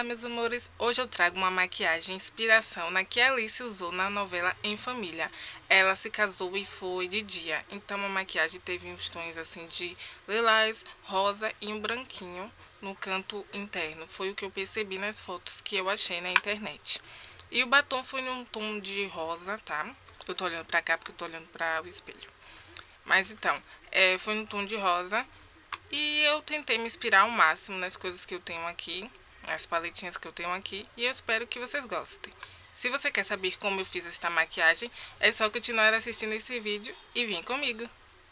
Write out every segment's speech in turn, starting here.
Olá, meus amores! Hoje eu trago uma maquiagem inspiração na que a Alice usou na novela Em Família. Ela se casou e foi de dia, então a maquiagem teve uns tons assim de lilás, rosa e um branquinho no canto interno. Foi o que eu percebi nas fotos que eu achei na internet. E o batom foi num tom de rosa, tá? Eu tô olhando pra cá porque eu tô olhando para o espelho. Mas então, foi num tom de rosa. E eu tentei me inspirar ao máximo nas coisas que eu tenho aqui, as paletinhas que eu tenho aqui, e eu espero que vocês gostem. Se você quer saber como eu fiz esta maquiagem, é só continuar assistindo esse vídeo e vem comigo.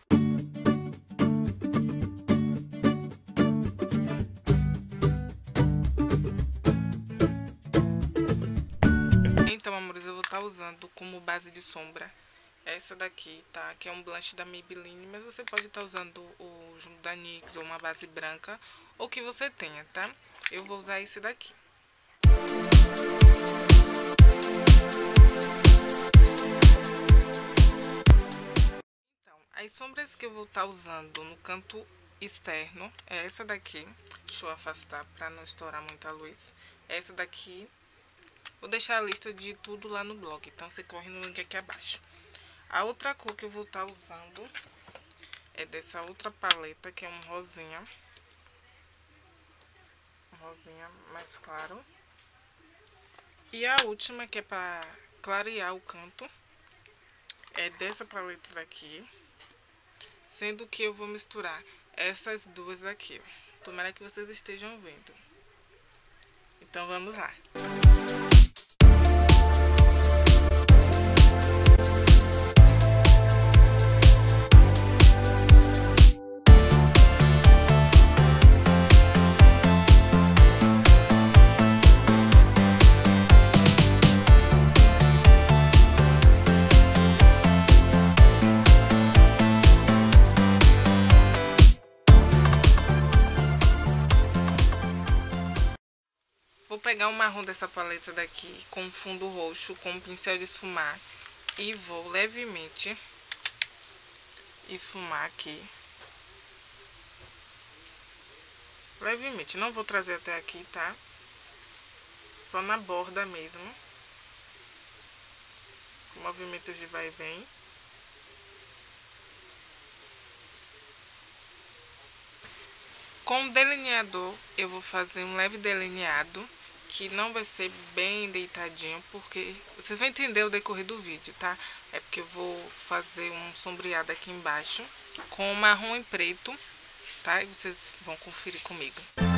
Então, amores, eu vou estar usando como base de sombra essa daqui, tá? Que é um blush da Maybelline, mas você pode estar usando o junto da NYX ou uma base branca, ou que você tenha, tá? Eu vou usar esse daqui. Então, as sombras que eu vou estar usando no canto externo é essa daqui. Deixa eu afastar para não estourar muito a luz. Essa daqui. Vou deixar a lista de tudo lá no blog, então você corre no link aqui abaixo. A outra cor que eu vou estar usando é dessa outra paleta, que é um rosinha. Um rosinha mais claro. E a última, que é para clarear o canto, é dessa paleta daqui. Sendo que eu vou misturar essas duas aqui, ó. Tomara que vocês estejam vendo. Então vamos lá. Vou pegar o marrom dessa paleta daqui com fundo roxo, com um pincel de esfumar. E vou levemente esfumar aqui. Levemente, não vou trazer até aqui, tá? Só na borda mesmo. Com movimentos de vai e vem. Com o delineador, eu vou fazer um leve delineado, que não vai ser bem deitadinho, porque vocês vão entender o decorrer do vídeo, tá? É porque eu vou fazer um sombreado aqui embaixo, com marrom e preto, tá? E vocês vão conferir comigo.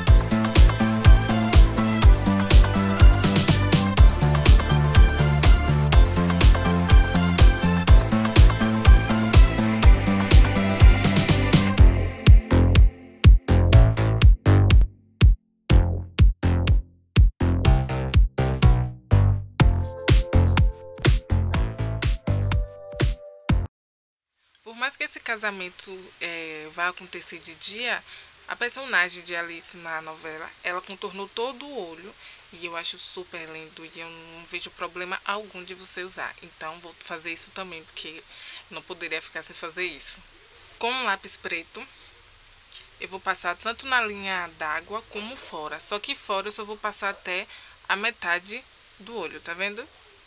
Por mais que esse casamento vá acontecer de dia, a personagem de Alice na novela, ela contornou todo o olho e eu acho super lindo e eu não vejo problema algum de você usar. Então vou fazer isso também, porque não poderia ficar sem fazer isso. Com um lápis preto, eu vou passar tanto na linha d'água como fora. Só que fora eu só vou passar até a metade do olho, tá vendo?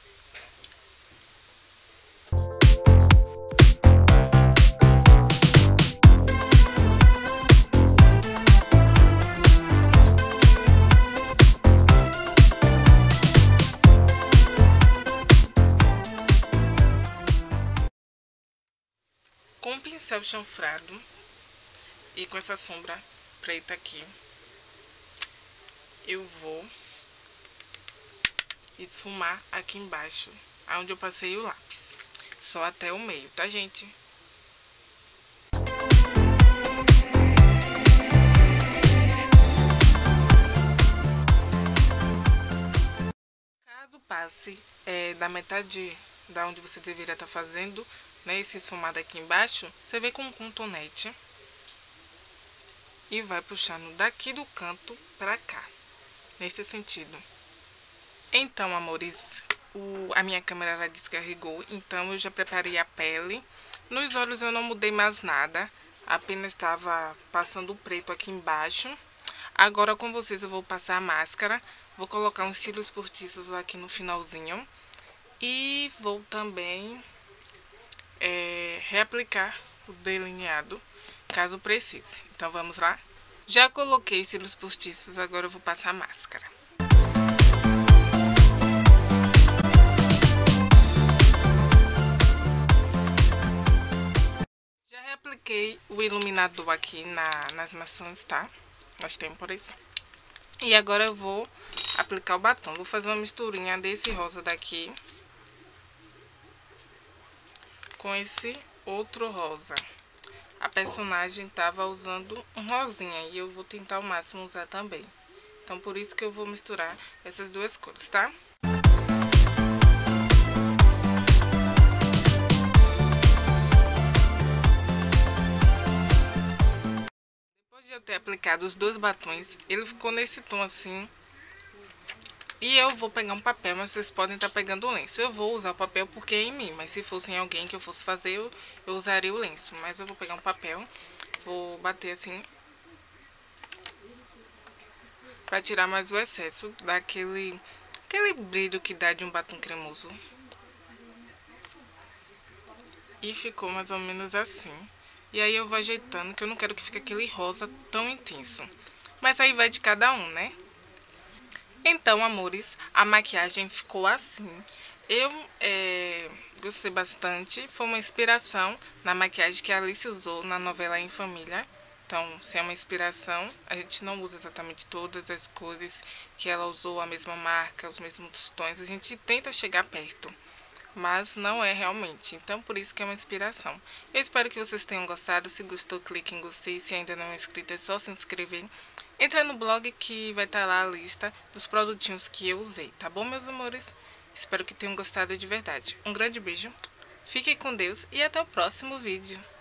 Com o pincel chanfrado e com essa sombra preta aqui, eu vou esfumar aqui embaixo, onde eu passei o lápis. Só até o meio, tá, gente? Caso passe da metade da onde você deveria estar fazendo, né, esse esfumado aqui embaixo, você vem com um contonete e vai puxando daqui do canto pra cá, nesse sentido. Então, amores, a minha câmera ela descarregou, então eu já preparei a pele. Nos olhos eu não mudei mais nada, apenas estava passando o preto aqui embaixo. Agora com vocês eu vou passar a máscara. Vou colocar uns cílios postiços aqui no finalzinho. E vou também reaplicar o delineado, caso precise. Então vamos lá? Já coloquei os cílios postiços, agora eu vou passar a máscara. Já reapliquei o iluminador aqui nas maçãs, tá? Nas têmporas. E agora eu vou aplicar o batom. Vou fazer uma misturinha desse rosa daqui com esse outro rosa. A personagem tava usando um rosinha e eu vou tentar ao máximo usar também. Então por isso que eu vou misturar essas duas cores, tá? Depois de eu ter aplicado os dois batons, ele ficou nesse tom assim. E eu vou pegar um papel, mas vocês podem estar pegando o lenço. Eu vou usar o papel porque é em mim, mas se fosse em alguém que eu fosse fazer, eu usaria o lenço. Mas eu vou pegar um papel, vou bater assim, pra tirar mais o excesso daquele brilho que dá de um batom cremoso. E ficou mais ou menos assim. E aí eu vou ajeitando, que eu não quero que fique aquele rosa tão intenso. Mas aí vai de cada um, né? Então, amores, a maquiagem ficou assim. Eu gostei bastante. Foi uma inspiração na maquiagem que a Alice usou na novela Em Família. Então, se é uma inspiração, a gente não usa exatamente todas as cores que ela usou, a mesma marca, os mesmos tons. A gente tenta chegar perto, mas não é realmente. Então, por isso que é uma inspiração. Eu espero que vocês tenham gostado. Se gostou, clique em gostei. Se ainda não é inscrito, é só se inscrever. Entra no blog que vai estar lá a lista dos produtinhos que eu usei, tá bom, meus amores? Espero que tenham gostado de verdade. Um grande beijo, fiquem com Deus e até o próximo vídeo.